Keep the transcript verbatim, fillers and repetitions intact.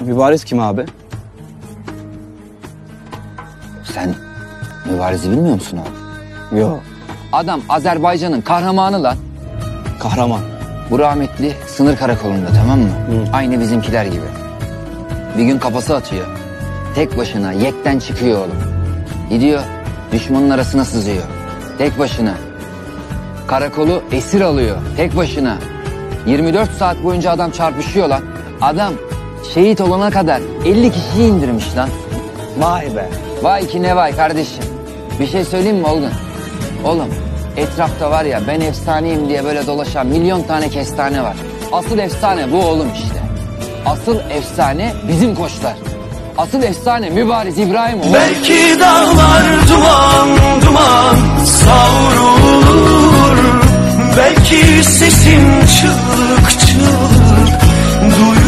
Mübariz kim abi? Sen Mübariz'i bilmiyor musun abi? Yo. Adam Azerbaycan'ın kahramanı lan. Kahraman. Bu rahmetli sınır karakolunda, tamam mı? Hı. Aynı bizimkiler gibi. Bir gün kafası atıyor. Tek başına yekten çıkıyor oğlum. Gidiyor düşmanın arasına sızıyor. Tek başına. Karakolu esir alıyor. Tek başına. yirmi dört saat boyunca adam çarpışıyor lan. Adam şehit olana kadar elli kişiyi indirmiş lan. Vay be. Vay ki ne vay kardeşim. Bir şey söyleyeyim mi Olgun? Oğlum etrafta var ya ben efsaneyim diye böyle dolaşan milyon tane kestane var. Asıl efsane bu oğlum işte. Asıl efsane bizim koçlar. Asıl efsane Mübariz İbrahimoğlu. Belki dağlar duman duman savrulur. Belki sesim çığlık çığlık duyulur.